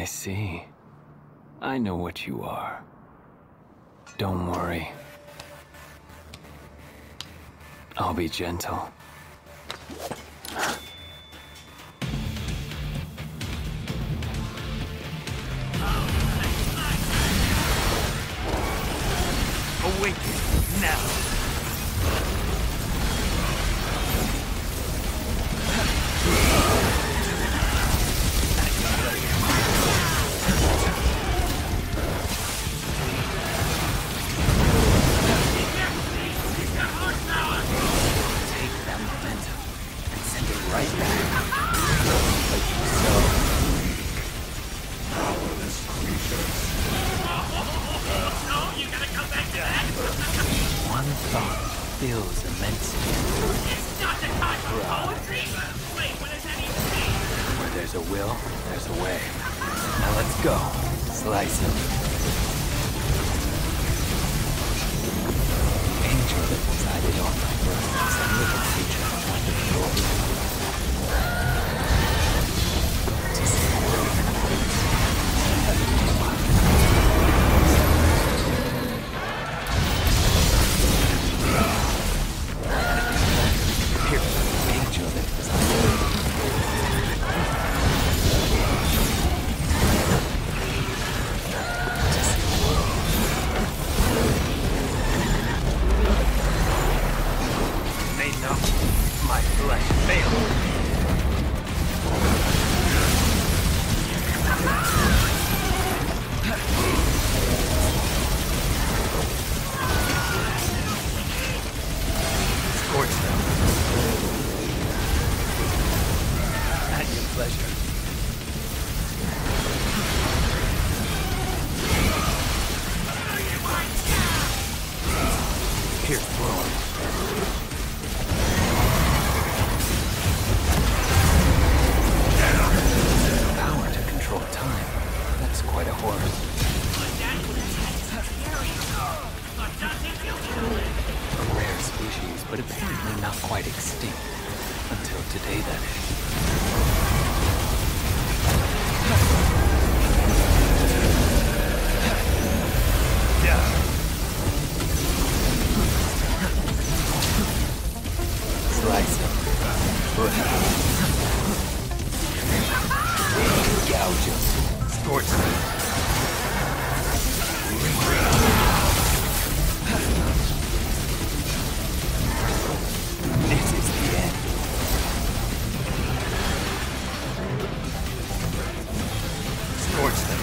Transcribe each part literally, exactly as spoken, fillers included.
I see. I know what you are. Don't worry. I'll be gentle. Awaken now. Feels immense. It's not the time for poetry! Wait, when is any Where there's a will, there's a way. Now let's go. Slice him. Angel that resided on my birth is a little creature wonderful. But apparently not quite extinct. Until today, that is. Slice him. Gouge him. Scorch him. This is the end. Scorch them.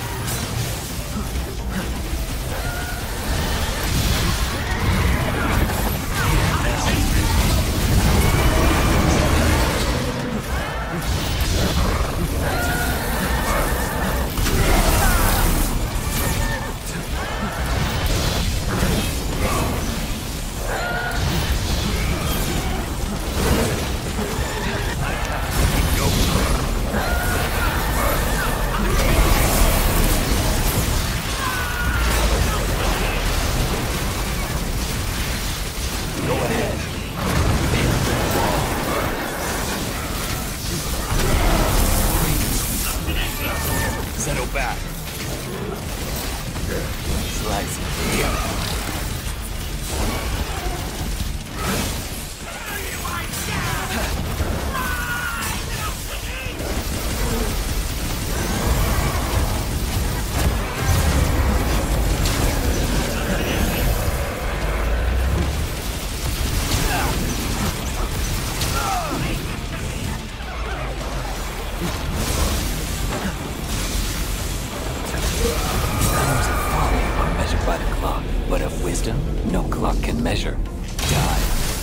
Settle back. Slice it. By the clock, but of wisdom, no clock can measure. Die.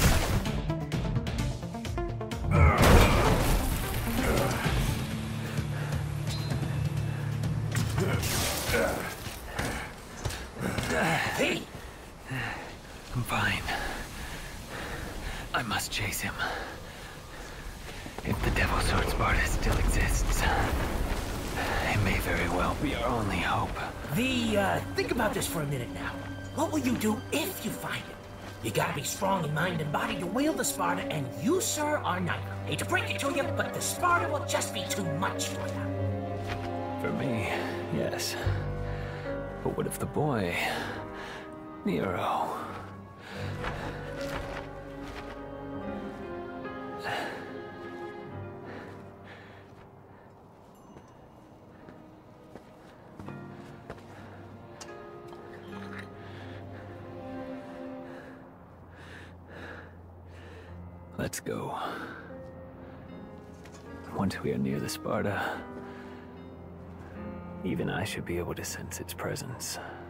Hey! I'm fine. I must chase him. If the Devil Sword Sparta still exists, it may very well be our only hope. The, uh, think about this for a minute now. What will you do if you find it? You gotta be strong in mind and body to wield the Sparta, and you, sir, are not. Hate to break it to you, but the Sparta will just be too much for you. For me, yes. But what if the boy, Nero? Let's go. Once we are near the Sparta, even I should be able to sense its presence.